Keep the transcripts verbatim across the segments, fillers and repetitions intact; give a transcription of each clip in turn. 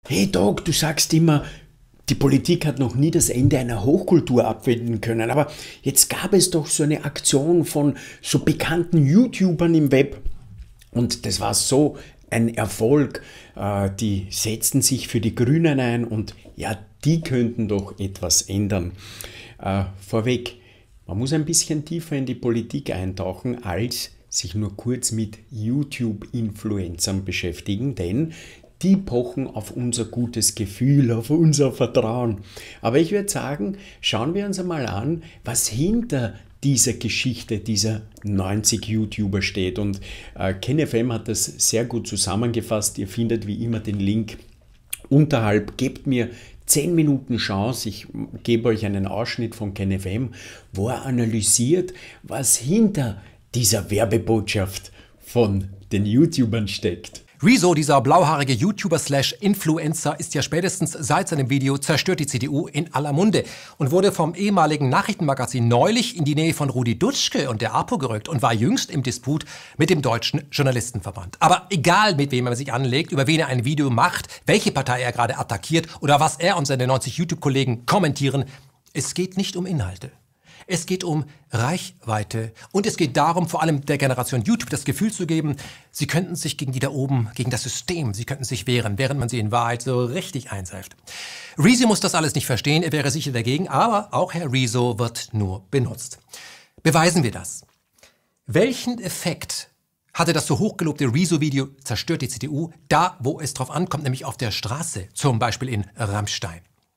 Hey Doc, du sagst immer, die Politik hat noch nie das Ende einer Hochkultur abwenden können, aber jetzt gab es doch so eine Aktion von so bekannten YouTubern im Web und das war so ein Erfolg. Die setzten sich für die Grünen ein und ja, die könnten doch etwas ändern. Vorweg, man muss ein bisschen tiefer in die Politik eintauchen, als sich nur kurz mit YouTube-Influencern beschäftigen, denn die pochen auf unser gutes Gefühl, auf unser Vertrauen. Aber ich würde sagen, schauen wir uns einmal an, was hinter dieser Geschichte dieser neunzig YouTuber steht. Und äh, KenFM hat das sehr gut zusammengefasst. Ihr findet wie immer den Link unterhalb. Gebt mir zehn Minuten Chance. Ich gebe euch einen Ausschnitt von KenFM, wo er analysiert, was hinter dieser Werbebotschaft von den YouTubern steckt. Rezo, dieser blauhaarige YouTuber-slash-Influencer, ist ja spätestens seit seinem Video Zerstört die C D U in aller Munde und wurde vom ehemaligen Nachrichtenmagazin neulich in die Nähe von Rudi Dutschke und der APO gerückt und war jüngst im Disput mit dem Deutschen Journalistenverband. Aber egal, mit wem er sich anlegt, über wen er ein Video macht, welche Partei er gerade attackiert oder was er und seine neunzig YouTube-Kollegen kommentieren, es geht nicht um Inhalte. Es geht um Reichweite und es geht darum, vor allem der Generation YouTube das Gefühl zu geben, sie könnten sich gegen die da oben, gegen das System, sie könnten sich wehren, während man sie in Wahrheit so richtig einseift. Rezo muss das alles nicht verstehen, er wäre sicher dagegen, aber auch Herr Rezo wird nur benutzt. Beweisen wir das. Welchen Effekt hatte das so hochgelobte Rezo-Video Zerstört die C D U, da wo es drauf ankommt, nämlich auf der Straße, zum Beispiel in Rammstein?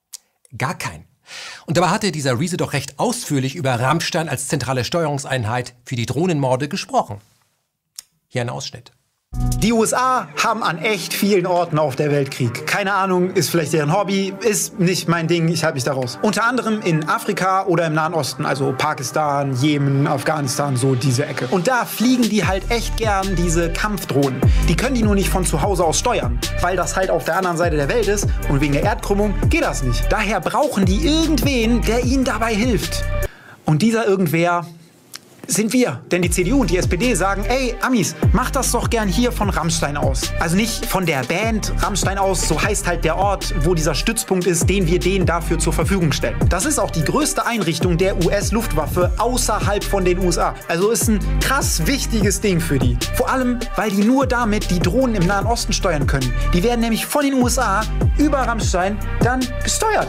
Gar keinen. Und dabei hatte dieser Rezo doch recht ausführlich über Rammstein als zentrale Steuerungseinheit für die Drohnenmorde gesprochen. Hier ein Ausschnitt. Die U S A haben an echt vielen Orten auf der Welt Krieg. Keine Ahnung, ist vielleicht deren Hobby, ist nicht mein Ding, ich halte mich da raus. Unter anderem in Afrika oder im Nahen Osten, also Pakistan, Jemen, Afghanistan, so diese Ecke. Und da fliegen die halt echt gern diese Kampfdrohnen. Die können die nur nicht von zu Hause aus steuern, weil das halt auf der anderen Seite der Welt ist und wegen der Erdkrümmung geht das nicht. Daher brauchen die irgendwen, der ihnen dabei hilft. Und dieser irgendwer sind wir. Denn die C D U und die S P D sagen, ey, Amis, macht das doch gern hier von Rammstein aus. Also nicht von der Band Rammstein aus, so heißt halt der Ort, wo dieser Stützpunkt ist, den wir denen dafür zur Verfügung stellen. Das ist auch die größte Einrichtung der U S-Luftwaffe außerhalb von den U S A. Also ist ein krass wichtiges Ding für die. Vor allem, weil die nur damit die Drohnen im Nahen Osten steuern können. Die werden nämlich von den U S A über Rammstein dann gesteuert.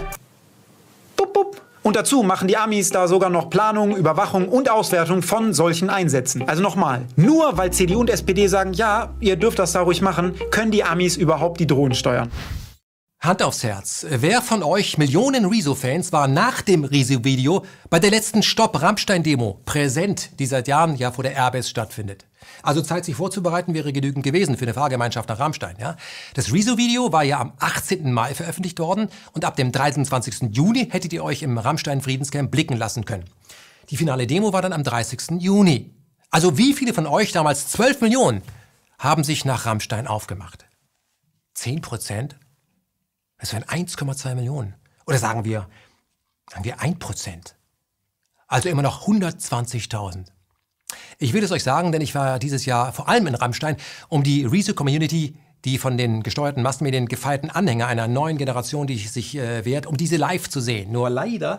Bup, bup. Und dazu machen die Amis da sogar noch Planung, Überwachung und Auswertung von solchen Einsätzen. Also nochmal, nur weil C D U und S P D sagen, ja, ihr dürft das da ruhig machen, können die Amis überhaupt die Drohnen steuern. Hand aufs Herz. Wer von euch Millionen Rezo-Fans war nach dem Rezo-Video bei der letzten Stopp-Rammstein-Demo präsent, die seit Jahren ja vor der Airbase stattfindet? Also Zeit, sich vorzubereiten, wäre genügend gewesen für eine Fahrgemeinschaft nach Rammstein. Ja? Das Rezo-Video war ja am achtzehnten Mai veröffentlicht worden und ab dem dreiundzwanzigsten Juni hättet ihr euch im Rammstein-Friedenscamp blicken lassen können. Die finale Demo war dann am dreißigsten Juni. Also wie viele von euch, damals zwölf Millionen, haben sich nach Rammstein aufgemacht? zehn Prozent? Das wären eins Komma zwei Millionen. Oder sagen wir, sagen wir ein Prozent. Also immer noch hundertzwanzigtausend. Ich will es euch sagen, denn ich war dieses Jahr vor allem in Rammstein, um die Rezo-Community, die von den gesteuerten Massenmedien gefeierten Anhänger einer neuen Generation, die sich äh, wehrt, um diese live zu sehen. Nur leider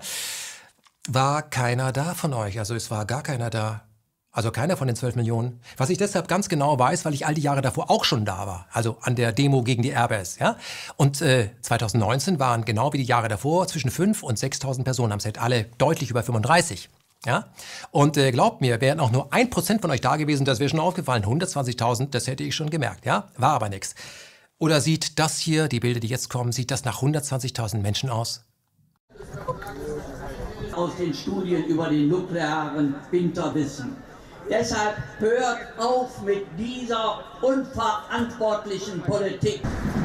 war keiner da von euch. Also es war gar keiner da. Also keiner von den zwölf Millionen. Was ich deshalb ganz genau weiß, weil ich all die Jahre davor auch schon da war. Also an der Demo gegen die Airbase. Ja? Und äh, zweitausendneunzehn waren genau wie die Jahre davor zwischen fünftausend und sechstausend Personen am Set. Alle deutlich über fünfunddreißig. Ja? Und äh, glaubt mir, wären auch nur ein Prozent von euch da gewesen, das wäre schon aufgefallen. hundertzwanzigtausend, das hätte ich schon gemerkt. Ja? War aber nichts. Oder sieht das hier, die Bilder, die jetzt kommen, sieht das nach hundertzwanzigtausend Menschen aus? Aus den Studien über den nuklearen Winter wissen. Deshalb hört auf mit dieser unverantwortlichen Politik.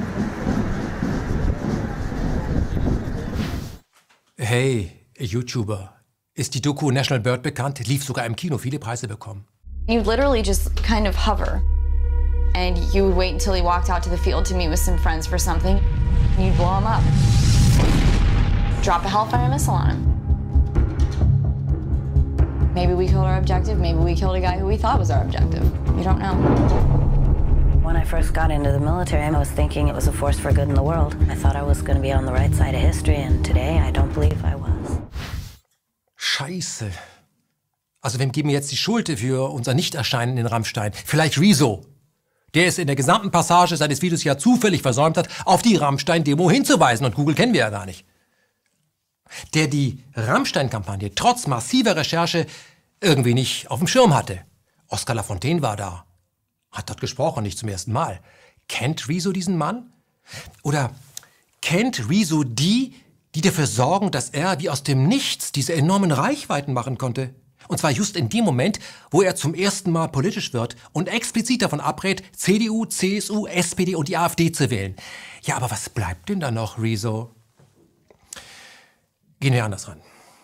Hey, YouTuber. Ist die Doku National Bird bekannt? Lief sogar im Kino, viele Preise bekommen. You'd literally just kind of hover. And you would wait until he walked out to the field to meet with some friends for something. And you'd blow him up. Drop a Hellfire missile on him. Maybe we killed our objective, maybe we killed a guy who we thought was our objective. We don't know. When I first got into the military, I was thinking it was a force for good in the world. I thought I was going to be on the right side of history, and today I don't believe I was. Scheiße. Also wem geben wir jetzt die Schuld für unser Nichterscheinen in Rammstein? Vielleicht Rezo, der es in der gesamten Passage seines Videos ja zufällig versäumt hat, auf die Rammstein-Demo hinzuweisen. Und Google kennen wir ja gar nicht. Der die Rammstein-Kampagne trotz massiver Recherche irgendwie nicht auf dem Schirm hatte. Oskar Lafontaine war da. Hat dort gesprochen, nicht zum ersten Mal. Kennt Rezo diesen Mann? Oder kennt Rezo die, die dafür sorgen, dass er wie aus dem Nichts diese enormen Reichweiten machen konnte? Und zwar just in dem Moment, wo er zum ersten Mal politisch wird und explizit davon abrät, C D U, C S U, S P D und die AfD zu wählen. Ja, aber was bleibt denn da noch, Rezo? Gehen wir anders ran.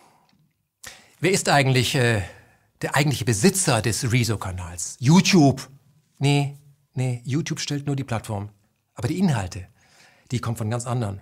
Wer ist eigentlich äh, der eigentliche Besitzer des Rezo-Kanals? YouTube. Nee, nee, YouTube stellt nur die Plattform. Aber die Inhalte, die kommen von ganz anderen.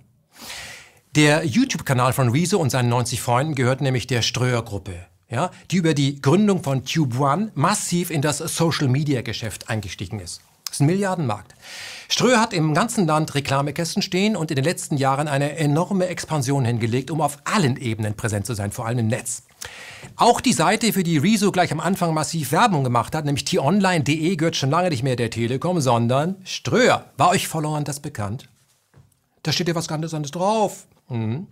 Der YouTube-Kanal von Rezo und seinen neunzig Freunden gehört nämlich der Ströer-Gruppe. Ja, die über die Gründung von Tube One massiv in das Social-Media-Geschäft eingestiegen ist. Das ist ein Milliardenmarkt. Ströer hat im ganzen Land Reklamekästen stehen und in den letzten Jahren eine enorme Expansion hingelegt, um auf allen Ebenen präsent zu sein, vor allem im Netz. Auch die Seite, für die Rezo gleich am Anfang massiv Werbung gemacht hat, nämlich t online punkt de, gehört schon lange nicht mehr der Telekom, sondern Ströer. War euch Followern das bekannt? Da steht ja was ganz anderes drauf. Mhm.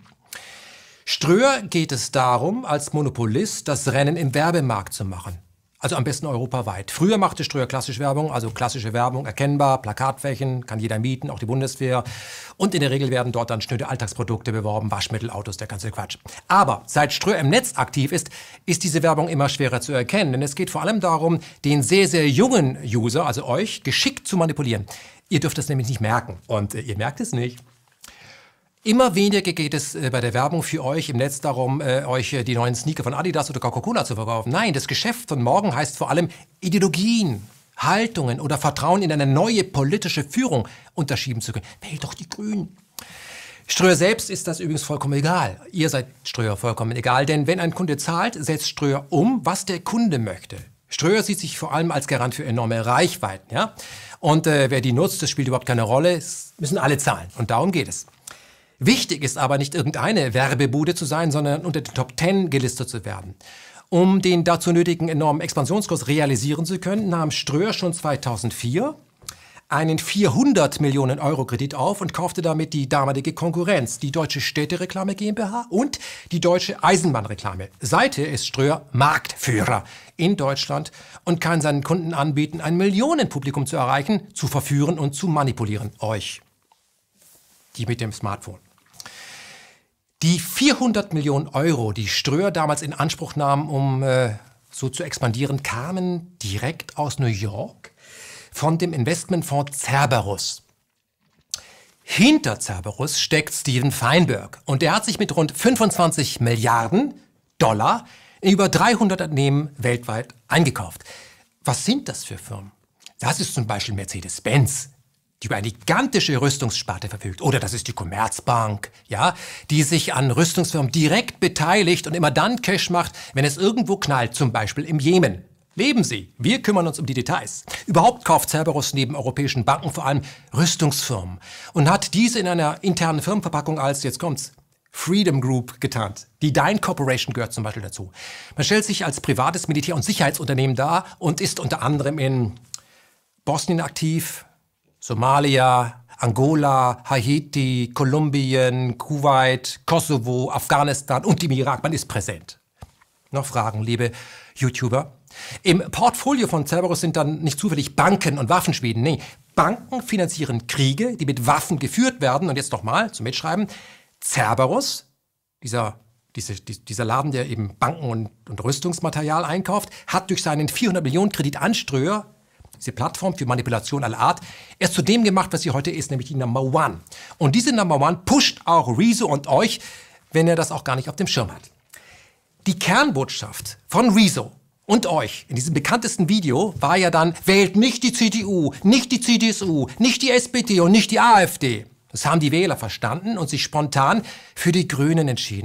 Ströer geht es darum, als Monopolist das Rennen im Werbemarkt zu machen. Also am besten europaweit. Früher machte Ströer klassische Werbung, also klassische Werbung, erkennbar, Plakatflächen, kann jeder mieten, auch die Bundeswehr. Und in der Regel werden dort dann schnöde Alltagsprodukte beworben, Waschmittel, Autos, der ganze Quatsch. Aber seit Ströer im Netz aktiv ist, ist diese Werbung immer schwerer zu erkennen. Denn es geht vor allem darum, den sehr, sehr jungen User, also euch, geschickt zu manipulieren. Ihr dürft das nämlich nicht merken. Und äh, ihr merkt es nicht. Immer weniger geht es äh, bei der Werbung für euch im Netz darum, äh, euch äh, die neuen Sneaker von Adidas oder Coca-Cola zu verkaufen. Nein, das Geschäft von morgen heißt vor allem Ideologien, Haltungen oder Vertrauen in eine neue politische Führung unterschieben zu können. Wählt doch die Grünen. Ströer selbst ist das übrigens vollkommen egal. Ihr seid Ströer vollkommen egal, denn wenn ein Kunde zahlt, setzt Ströer um, was der Kunde möchte. Ströer sieht sich vor allem als Garant für enorme Reichweiten. Ja? Und äh, wer die nutzt, das spielt überhaupt keine Rolle. Es müssen alle zahlen. Und darum geht es. Wichtig ist aber nicht irgendeine Werbebude zu sein, sondern unter den Top Ten gelistet zu werden. Um den dazu nötigen enormen Expansionskurs realisieren zu können, nahm Ströer schon zweitausendvier einen vierhundert Millionen Euro Kredit auf und kaufte damit die damalige Konkurrenz, die Deutsche Städtereklame GmbH und die Deutsche Eisenbahnreklame. Seither ist Ströer Marktführer in Deutschland und kann seinen Kunden anbieten, ein Millionenpublikum zu erreichen, zu verführen und zu manipulieren. Euch. Die mit dem Smartphone. Die vierhundert Millionen Euro, die Ströer damals in Anspruch nahm, um äh, so zu expandieren, kamen direkt aus New York von dem Investmentfonds Cerberus. Hinter Cerberus steckt Steven Feinberg und der hat sich mit rund fünfundzwanzig Milliarden Dollar in über dreihundert Unternehmen weltweit eingekauft. Was sind das für Firmen? Das ist zum Beispiel Mercedes-Benz, die über eine gigantische Rüstungssparte verfügt. Oder das ist die Commerzbank, ja, die sich an Rüstungsfirmen direkt beteiligt und immer dann Cash macht, wenn es irgendwo knallt, zum Beispiel im Jemen. Leben Sie, wir kümmern uns um die Details. Überhaupt kauft Cerberus neben europäischen Banken vor allem Rüstungsfirmen und hat diese in einer internen Firmenverpackung als, jetzt kommt's, Freedom Group getarnt. Die Dyn Corporation gehört zum Beispiel dazu. Man stellt sich als privates Militär- und Sicherheitsunternehmen dar und ist unter anderem in Bosnien aktiv, Somalia, Angola, Haiti, Kolumbien, Kuwait, Kosovo, Afghanistan und im Irak. Man ist präsent. Noch Fragen, liebe YouTuber? Im Portfolio von Cerberus sind dann nicht zufällig Banken und Waffenschmieden. Nee, Banken finanzieren Kriege, die mit Waffen geführt werden. Und jetzt nochmal zum Mitschreiben. Cerberus, dieser, diese, dieser Laden, der eben Banken und, und Rüstungsmaterial einkauft, hat durch seinen vierhundert Millionen Kredit an Ströer, diese Plattform für Manipulation aller Art, erst zu dem gemacht, was sie heute ist, nämlich die Number One. Und diese Number One pusht auch Rezo und euch, wenn er das auch gar nicht auf dem Schirm hat. Die Kernbotschaft von Rezo und euch in diesem bekanntesten Video war ja dann, wählt nicht die C D U, nicht die C D S U, nicht die S P D und nicht die AfD. Das haben die Wähler verstanden und sich spontan für die Grünen entschieden.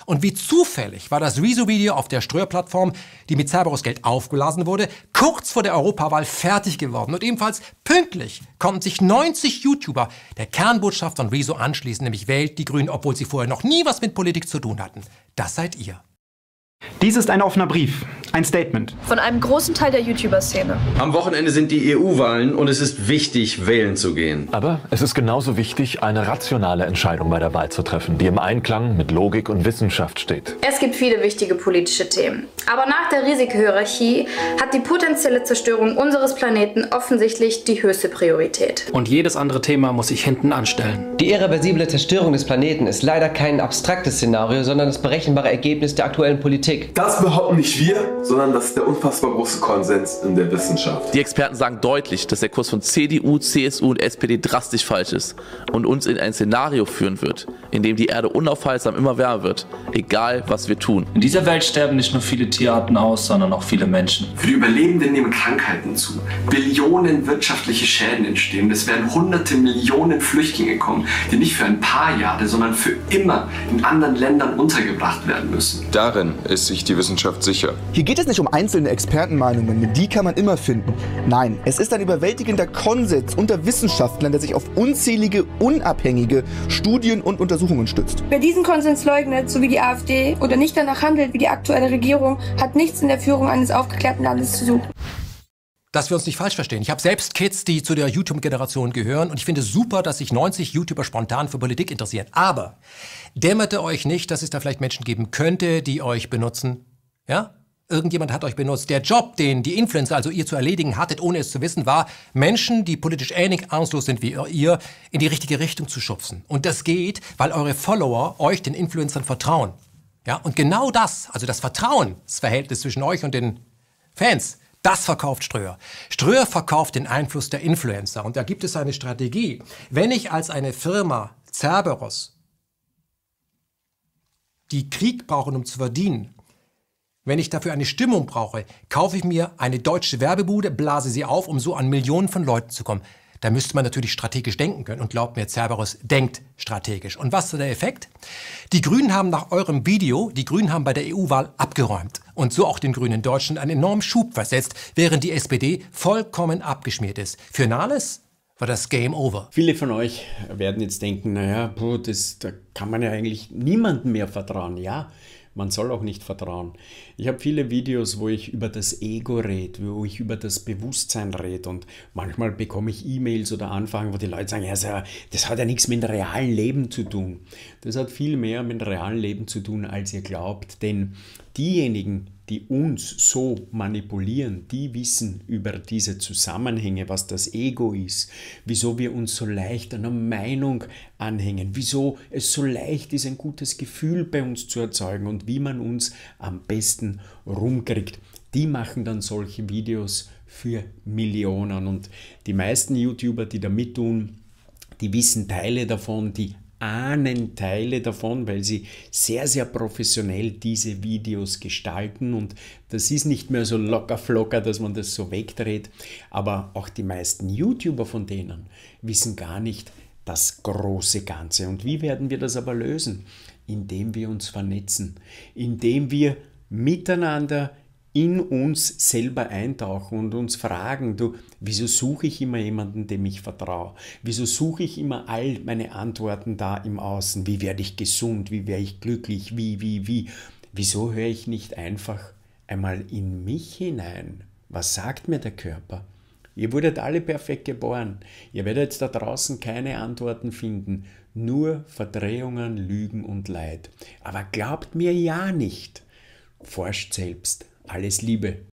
Und wie zufällig war das Rezo-Video auf der Ströer-Plattform, die mit Cerberus Geld aufgeladen wurde, kurz vor der Europawahl fertig geworden. Und ebenfalls pünktlich konnten sich neunzig YouTuber der Kernbotschaft von Rezo anschließen, nämlich wählt die Grünen, obwohl sie vorher noch nie was mit Politik zu tun hatten. Das seid ihr. Dies ist ein offener Brief, ein Statement. Von einem großen Teil der YouTuber-Szene. Am Wochenende sind die E U-Wahlen und es ist wichtig, wählen zu gehen. Aber es ist genauso wichtig, eine rationale Entscheidung bei der Wahl zu treffen, die im Einklang mit Logik und Wissenschaft steht. Es gibt viele wichtige politische Themen. Aber nach der Risikohierarchie hat die potenzielle Zerstörung unseres Planeten offensichtlich die höchste Priorität. Und jedes andere Thema muss sich hinten anstellen. Die irreversible Zerstörung des Planeten ist leider kein abstraktes Szenario, sondern das berechenbare Ergebnis der aktuellen Politik. Das behaupten nicht wir, sondern das ist der unfassbar große Konsens in der Wissenschaft. Die Experten sagen deutlich, dass der Kurs von C D U, C S U und S P D drastisch falsch ist und uns in ein Szenario führen wird, in dem die Erde unaufhaltsam immer wärmer wird, egal was wir tun. In dieser Welt sterben nicht nur viele Tierarten aus, sondern auch viele Menschen. Für die Überlebenden nehmen Krankheiten zu. Billionen wirtschaftliche Schäden entstehen. Es werden hunderte Millionen Flüchtlinge kommen, die nicht für ein paar Jahre, sondern für immer in anderen Ländern untergebracht werden müssen. Darin ist sich die Wissenschaft sicher. Hier geht es nicht um einzelne Expertenmeinungen, die kann man immer finden. Nein, es ist ein überwältigender Konsens unter Wissenschaftlern, der sich auf unzählige, unabhängige Studien und Untersuchungen stützt. Wer diesen Konsens leugnet, so wie die AfD, oder nicht danach handelt wie die aktuelle Regierung, hat nichts in der Führung eines aufgeklärten Landes zu suchen. Dass wir uns nicht falsch verstehen. Ich habe selbst Kids, die zu der YouTube-Generation gehören, und ich finde es super, dass sich neunzig YouTuber spontan für Politik interessieren. Aber dämmerte euch nicht, dass es da vielleicht Menschen geben könnte, die euch benutzen? Ja? Irgendjemand hat euch benutzt. Der Job, den die Influencer, also ihr, zu erledigen hattet, ohne es zu wissen, war, Menschen, die politisch ähnlich ahnungslos sind wie ihr, in die richtige Richtung zu schubsen. Und das geht, weil eure Follower euch, den Influencern, vertrauen. Ja? Und genau das, also das Vertrauensverhältnis zwischen euch und den Fans, das verkauft Ströer. Ströer verkauft den Einfluss der Influencer. Und da gibt es eine Strategie. Wenn ich als eine Firma, Cerberus, die Krieg brauche, um zu verdienen, wenn ich dafür eine Stimmung brauche, kaufe ich mir eine deutsche Werbebude, blase sie auf, um so an Millionen von Leuten zu kommen. Da müsste man natürlich strategisch denken können. Und glaubt mir, Cerberus denkt strategisch. Und was ist der Effekt? Die Grünen haben nach eurem Video, die Grünen haben bei der E U-Wahl abgeräumt. Und so auch den Grünen in Deutschland einen enormen Schub versetzt, während die S P D vollkommen abgeschmiert ist. Für Nahles war das Game over. Viele von euch werden jetzt denken, naja, das, da kann man ja eigentlich niemandem mehr vertrauen. Ja, man soll auch nicht vertrauen. Ich habe viele Videos, wo ich über das Ego rede, wo ich über das Bewusstsein rede, und manchmal bekomme ich E-Mails oder Anfragen, wo die Leute sagen, ja, das hat ja nichts mit dem realen Leben zu tun. Das hat viel mehr mit dem realen Leben zu tun, als ihr glaubt, denn diejenigen, die uns so manipulieren, die wissen über diese Zusammenhänge, was das Ego ist, wieso wir uns so leicht einer Meinung anhängen, wieso es so leicht ist, ein gutes Gefühl bei uns zu erzeugen und wie man uns am besten rumkriegt. Die machen dann solche Videos für Millionen, und die meisten YouTuber, die da mittun, die wissen Teile davon, die ahnen Teile davon, weil sie sehr, sehr professionell diese Videos gestalten, und das ist nicht mehr so locker flocker, dass man das so wegdreht, aber auch die meisten YouTuber von denen wissen gar nicht das große Ganze. Und wie werden wir das aber lösen? Indem wir uns vernetzen, indem wir miteinander in uns selber eintauchen und uns fragen, du, wieso suche ich immer jemanden, dem ich vertraue? Wieso suche ich immer all meine Antworten da im Außen? Wie werde ich gesund? Wie werde ich glücklich? Wie, wie, wie? Wieso höre ich nicht einfach einmal in mich hinein? Was sagt mir der Körper? Ihr wurdet alle perfekt geboren. Ihr werdet da draußen keine Antworten finden. Nur Verdrehungen, Lügen und Leid. Aber glaubt mir ja nicht. Forscht selbst. Alles Liebe.